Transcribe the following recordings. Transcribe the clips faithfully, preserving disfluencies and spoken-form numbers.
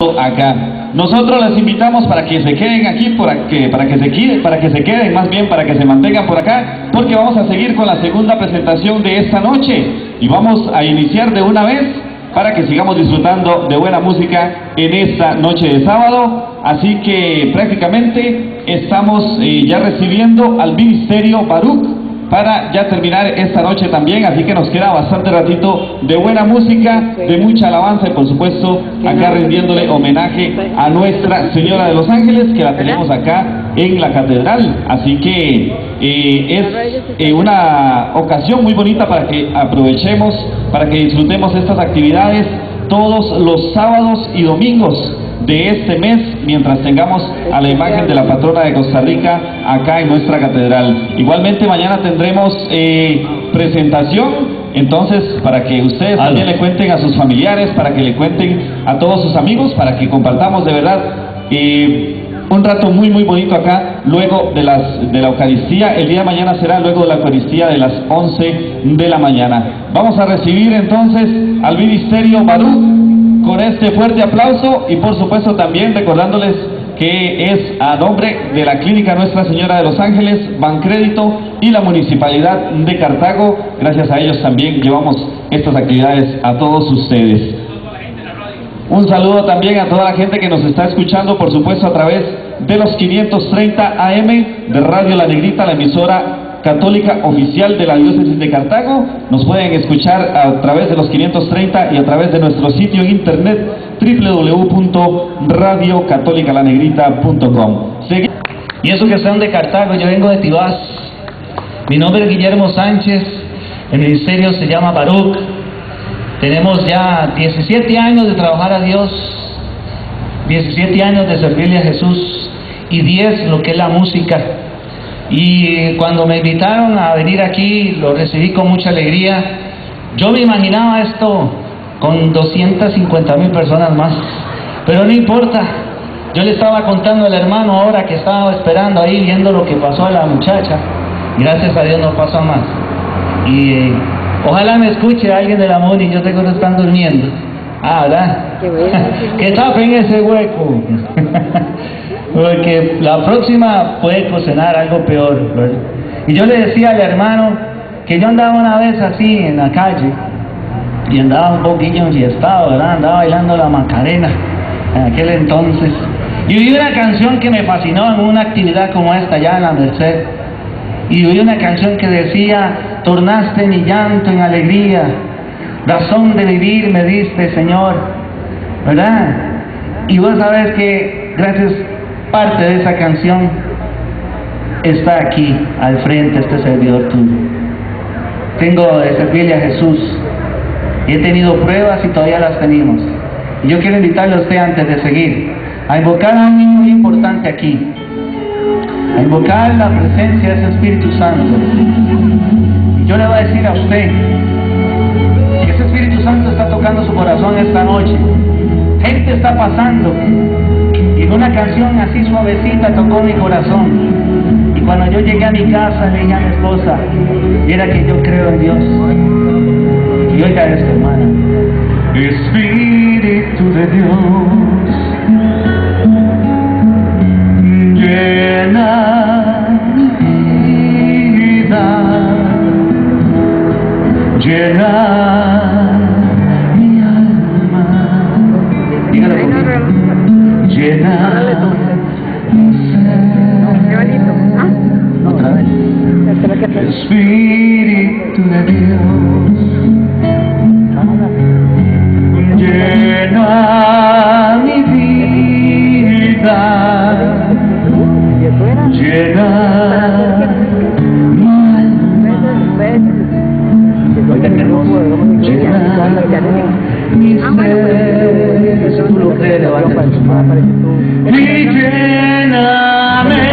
acá. Nosotros les invitamos para que se queden aquí, para que, para que se queden, para que se queden, más bien para que se mantengan por acá, porque vamos a seguir con la segunda presentación de esta noche y vamos a iniciar de una vez para que sigamos disfrutando de buena música en esta noche de sábado. Así que prácticamente estamos eh, ya recibiendo al Ministerio Baruch para ya terminar esta noche también, así que nos queda bastante ratito de buena música, de mucha alabanza y por supuesto acá rindiéndole homenaje a Nuestra Señora de los Ángeles, que la tenemos acá en la catedral. Así que eh, es eh, una ocasión muy bonita para que aprovechemos, para que disfrutemos estas actividades todos los sábados y domingos de este mes, mientras tengamos a la imagen de la patrona de Costa Rica acá en nuestra catedral. Igualmente mañana tendremos eh, presentación, entonces para que ustedes también le cuenten a sus familiares, para que le cuenten a todos sus amigos, para que compartamos de verdad eh, un rato muy muy bonito acá, luego de, las, de la Eucaristía. El día de mañana será luego de la Eucaristía de las once de la mañana. Vamos a recibir entonces al Ministerio Baruch con este fuerte aplauso y por supuesto también recordándoles que es a nombre de la Clínica Nuestra Señora de los Ángeles, Bancrédito y la Municipalidad de Cartago. Gracias a ellos también llevamos estas actividades a todos ustedes. Un saludo también a toda la gente que nos está escuchando, por supuesto a través de los quinientos treinta A M de Radio La Negrita, la emisora católica oficial de la diócesis de Cartago. Nos pueden escuchar a través de los quinientos treinta y a través de nuestro sitio en internet doble u doble u doble u punto radio católica la negrita punto com. Y eso que son de Cartago, yo vengo de Tibás. Mi nombre es Guillermo Sánchez, el ministerio se llama Baruch. Tenemos ya diecisiete años de trabajar a Dios, diecisiete años de servirle a Jesús y diez lo que es la música. Y cuando me invitaron a venir aquí, lo recibí con mucha alegría. Yo me imaginaba esto con doscientas cincuenta mil personas más, pero no importa. Yo le estaba contando al hermano ahora que estaba esperando ahí, viendo lo que pasó a la muchacha. Gracias a Dios no pasó más. Y eh, ojalá me escuche alguien del amor y yo sé que no están durmiendo. Ah, ¿verdad? Qué bueno. Que tapen ese hueco. Porque la próxima puede cocinar algo peor, ¿verdad? Y yo le decía al hermano que yo andaba una vez así en la calle y andaba un poquillo enfiestado, ¿verdad? Andaba bailando la Macarena en aquel entonces y oí una canción que me fascinó en una actividad como esta allá en la Merced, y oí una canción que decía: tornaste mi llanto en alegría, razón de vivir me diste, Señor, ¿verdad? Y vos sabés que gracias parte de esa canción está aquí al frente este servidor tuyo. Tengo de servirle a Jesús y he tenido pruebas y todavía las tenemos. Y yo quiero invitarle a usted, antes de seguir, a invocar a alguien muy importante aquí, a invocar la presencia de ese Espíritu Santo. Y yo le voy a decir a usted que ese Espíritu Santo está tocando su corazón esta noche. Gente está pasando y una canción así suavecita tocó mi corazón. Y cuando yo llegué a mi casa le dije a mi esposa, y era que yo creo en Dios. Y oiga esto, hermana: Espíritu de Dios, llena mi vida, llena mi alma. Dígalo conmigo: llena mi ser. Otra vez: Espíritu de Dios, llena mi vida, llena mi alma. Oiga, qué hermoso. Llena mi ser. Si tú lo crees, levanta tus manos. Y lléname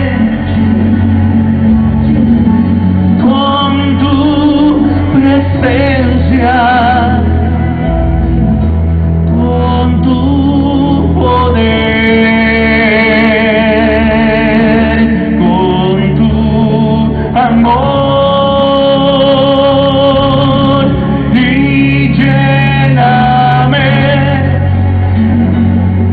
con tu presencia, con tu poder, con tu amor. Y lléname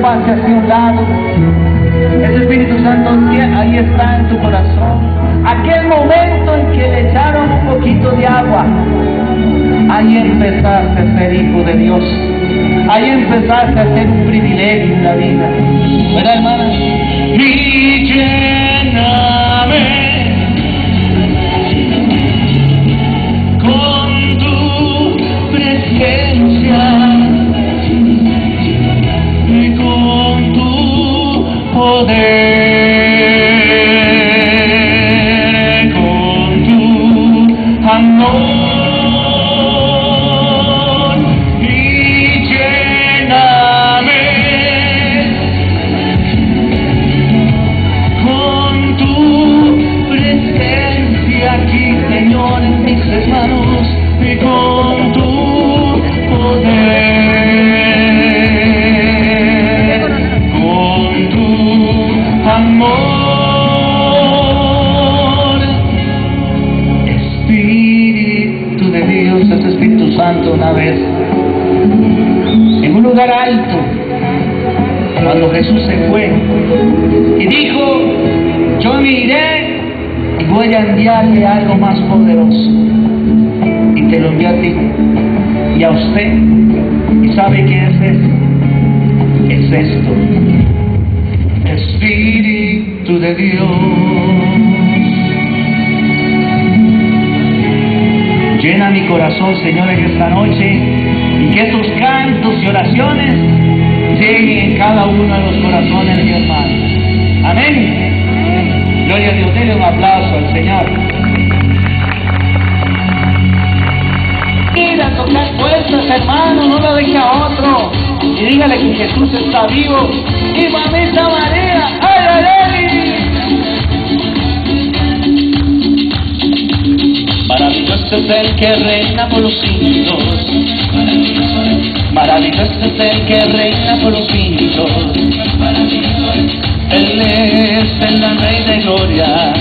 pase hacia un lado. Ese Espíritu Santo ahí está en tu corazón. Aquel momento en que le echaron un poquito de agua, ahí empezaste a ser hijo de Dios. Ahí empezaste a ser un privilegio en la vida. ¿Verdad, hermana? Y lléname con tu presencia y con tu poder, con tu amor. Y con tu poder, con tu amor, Espíritu de Dios, ese Espíritu Santo una vez, en un lugar alto, cuando Jesús se fue, y dijo, yo me iré y voy a enviarle algo más poderoso. Y te lo envío a ti y a usted. ¿Y sabe qué es esto? Es esto: Espíritu de Dios. Llena mi corazón, Señor, en esta noche, y que esos cantos y oraciones lleguen en cada uno de los corazones de mi hermano. Amén. Gloria a Dios. Denle un aplauso al Señor. Ir a tocar puertas, hermano, no lo deje a otro. Y dígale que Jesús está vivo. Y mamita María, ¡ay, ay, ay! Maravilloso es el que reina por los siglos. Maravilloso es el que reina por los siglos. Él es el Rey de gloria.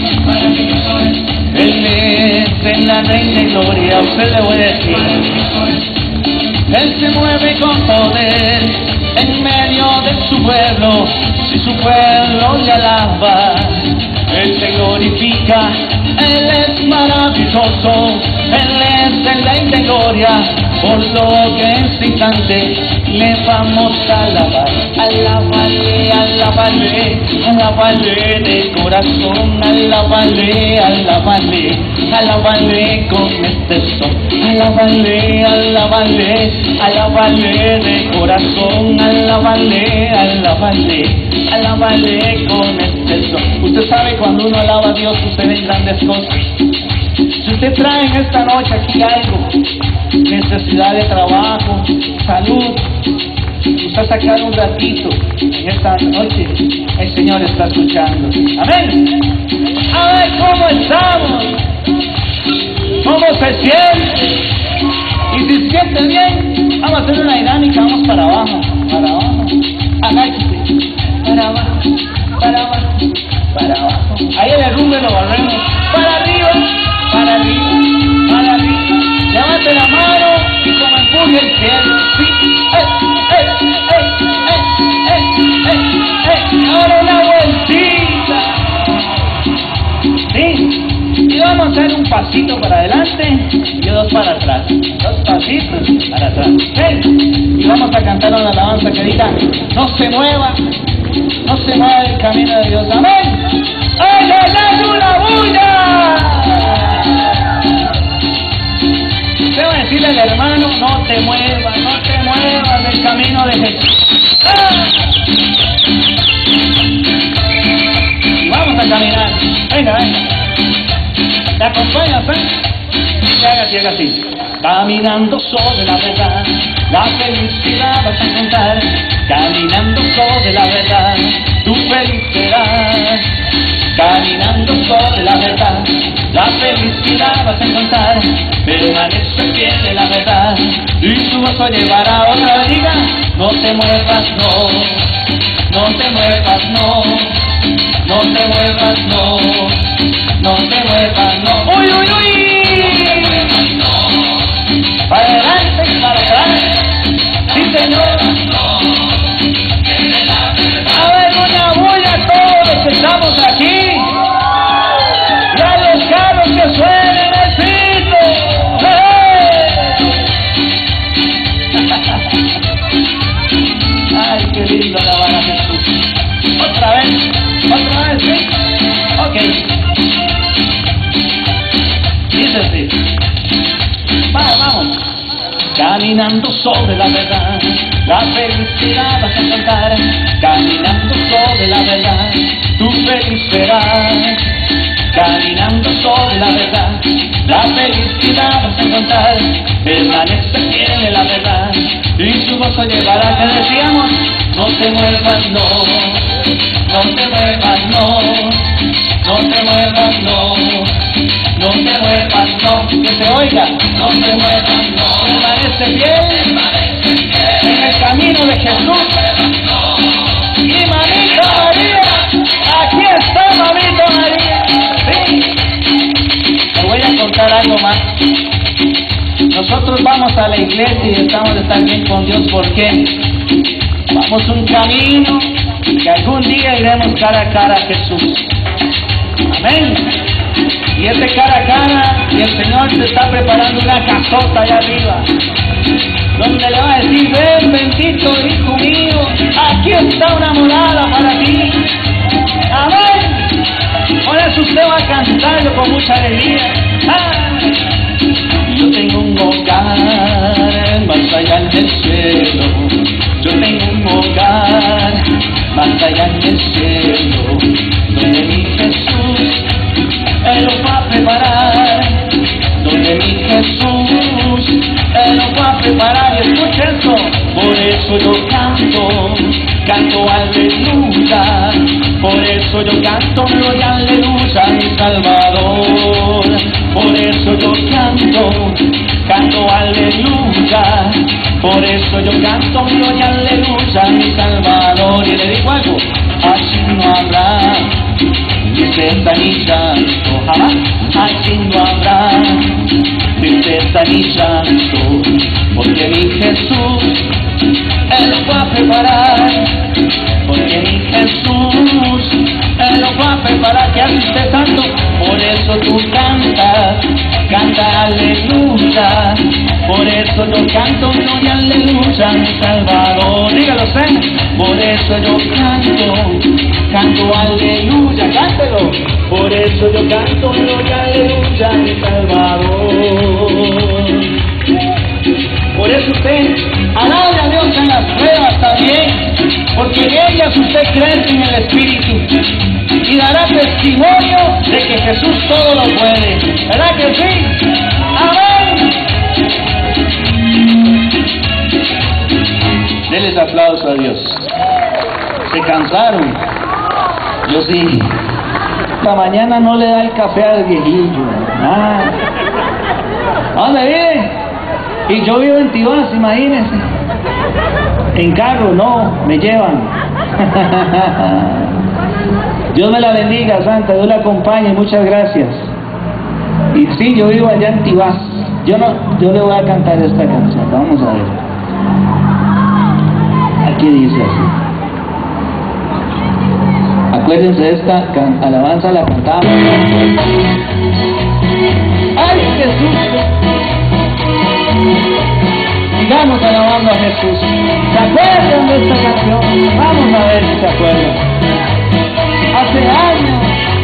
Él es el Rey de gloria. Usted le voy a decir, Él se mueve con poder en medio de su pueblo. Si su pueblo le alaba, Él se glorifica. Él es maravilloso. Él es el Rey de gloria. Por lo que en este instante le vamos a alabar. Alábale, alábale, alábale de corazón. Alábale, alábale, alábale con este son. Alábale, alábale, alábale de corazón. Alábale, alábale, alábale con este son. Usted sabe, cuando uno alaba a Dios suceden grandes cosas. Si usted trae en esta noche aquí algo, necesidad de trabajo, salud, usted sacar un ratito en esta noche, el Señor está escuchando. Amén. A ver cómo estamos, cómo se siente. Y si se siente bien, vamos a hacer una dinámica. Vamos para abajo, para abajo, agáchese, para abajo, para abajo, para abajo. Ahí el derrumbe lo barremos. Para arriba, para arriba, para arriba. Levante la mano y como empuje el cielo. Sí. ¡Eh, eh, eh, eh, eh, eh, eh! Ahora una vueltita. Sí. Y vamos a hacer un pasito para adelante y dos para atrás. Dos pasitos para atrás. ¿Sí? Y vamos a cantar una alabanza que diga: no se mueva, no se mueva el camino de Dios. Amén. ¡Ay, ay, ay, una bulla! Debo decirle al hermano: no te muevas, no te muevas del camino de Jesús. ¡Ah! Y vamos a caminar. Venga, venga. ¿Te acompañas, eh? Y haga así, haga así. Caminando sobre la verdad, la felicidad vas a encontrar. Caminando sobre la verdad, tu felicidad. Caminando sobre la verdad, la felicidad vas a encontrar. Permanece en pie de la verdad y tu gozo llevará otra vida. No te muevas, no, no te muevas, no, no te muevas, no, no te muevas, no. ¡Uy, uy, uy! No te muevas, no. Para adelante y para atrás. Sí, Señor. No, otra vez, ¿sí? Ok. Dice así. Vamos, vamos. Caminando sobre la verdad, la felicidad vas a encontrar. Caminando sobre la verdad, tu feliz serás. Caminando sobre la verdad, la felicidad vas a encontrar. Permanece fiel en la verdad y su gozo llevará. Que decíamos, no te muevas, no, no te muevas, no, no te muevas, no, no te muevas, no, que se oiga, no te muevas, no, permanece fiel en el camino de Jesús. Y mamita María, aquí está mamita María. Sí. Te voy a contar algo más. Nosotros vamos a la iglesia y estamos de estar bien con Dios. ¿Por qué? Vamos un camino que algún día iremos cara a cara a Jesús. Amén. Y ese cara a cara, y el Señor se está preparando una casota allá arriba, donde le va a decir, ven bendito hijo mío, aquí está una morada para ti. Amén. Por eso usted va a cantarlo con mucha alegría. ¡Ah! Yo tengo un hogar más allá del cielo. Yo tengo un hogar más allá del cielo, donde mi Jesús Él lo va a preparar, donde mi Jesús Él lo va a preparar. Y escucha eso, por eso yo canto, canto aleluya, por eso yo canto gloria aleluya a mi Salvador. Por eso yo canto, canto aleluya, por eso yo canto gloria aleluya a mi Salvador. Y le digo algo, así no habrá tristeza ni llanto, jamás, así no habrá tristeza ni llanto, porque mi Jesús Él lo va a preparar, porque mi Jesús Él lo va a preparar. Que hace usted santo, por eso tú cantas, canta aleluya, por eso yo canto gloria aleluya a mi Salvador. Dígalo, sé, por eso yo canto, canto aleluya, cántelo, por eso yo canto gloria aleluya a mi Salvador. Por eso usted alabe a Dios en las pruebas también, porque en ellas usted crece en el Espíritu y dará testimonio de que Jesús todo lo puede. ¿Verdad que sí? ¡Amén! Denles aplauso a Dios. Se cansaron. Yo sí. Esta mañana no le da el café al viejillo. Ah. ¿A dónde vive? Y yo vivo en Tibás, imagínense. En carro, no, me llevan. Dios me la bendiga, Santa, Dios la acompañe, muchas gracias. Y sí, yo vivo allá en Tibás. Yo no, yo le voy a cantar esta canción, vamos a ver. Aquí dice así. Acuérdense de esta alabanza, la cantamos. ¡Ay, Jesús! Sigamos alabando a Jesús. ¿Se acuerdan de esta canción? Vamos a ver si se acuerdan. Hace años.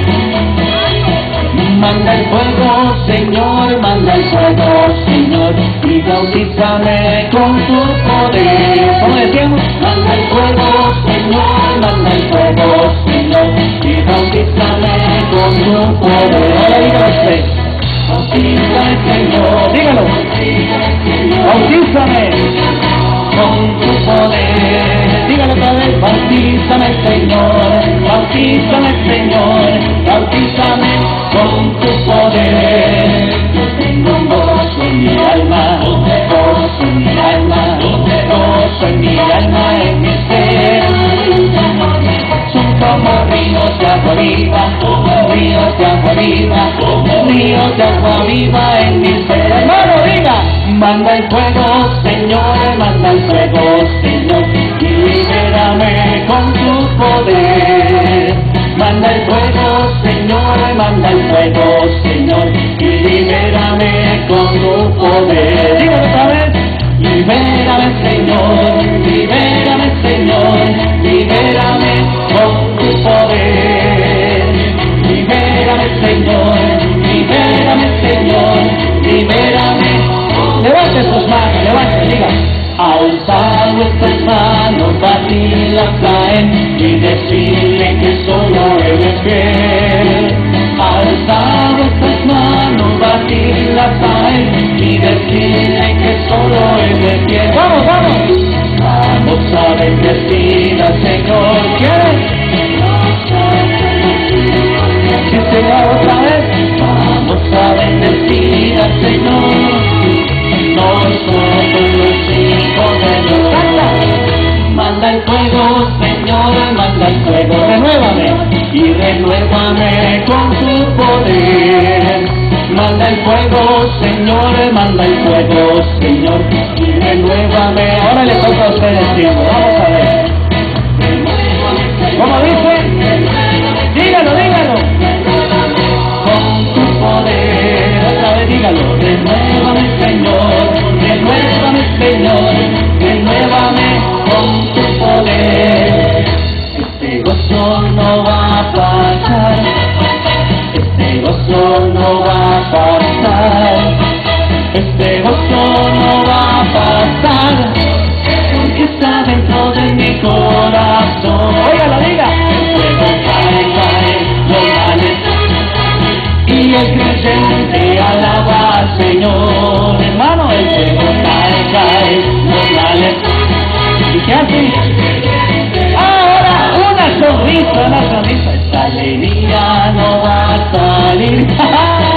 Manda el fuego, Señor, manda el fuego, Señor, y bautízame con tu poder. ¿Cómo decíamos? Manda el fuego, Señor, manda el fuego, Señor, y bautízame con tu poder. Ahora dígalo usted. Bautízame, Señor. Dígalo. Bautízame con tu poder. Dígalo otra vez. Bautízame, Señor. Bautízame, Señor. Bautízame con tu poder. Yo tengo un gozo en mi alma, gozo en mi alma, gozo en mi alma, en mi ser. Son como ríos de agua viva, ríos de agua viva, ríos de agua viva en mi ser. Hermano, diga, manda el fuego, Señor, manda el fuego, Señor, y libérame con tu poder. Manda el fuego, Señor, manda el fuego, Señor, y libérame con tu poder. Dígalo otra vez. Libérame, Señor, libérame, Señor, libérame con tu poder. de pie, alzar estas manos, batirlas a Él y decirle que solo Él es fiel. ¡Vamos, vamos! Vamos a bendecir al Señor. ¿Quieres? Sí, Señor, otra vez. Vamos a bendecir al Señor. Nosotros los hijos de Dios. ¡Canta! Manda el fuego, Señor, manda el fuego. Renuévame y renuévame con tu poder. Manda el fuego, Señor, manda el fuego, Señor, y renuévame. Ahora le toca a usted decirlo. Vamos a ver. ¿Cómo dice? Dígalo, dígalo. Con tu poder. Otra vez dígalo. Renuévame, Señor. Renuévame, Señor. Renuévame con tu poder. Este gozo no va a pasar. Este gozo no va a pasar. Este gozo no va a pasar. Porque está dentro de mi corazón. Óigalo, diga. El fuego cae, cae, los males. Y el creyente alaba al Señor. Hermano, el fuego cae, cae, los males. ¿Y qué hace? Ahora una sonrisa, una sonrisa. Esta alegría no va a salir.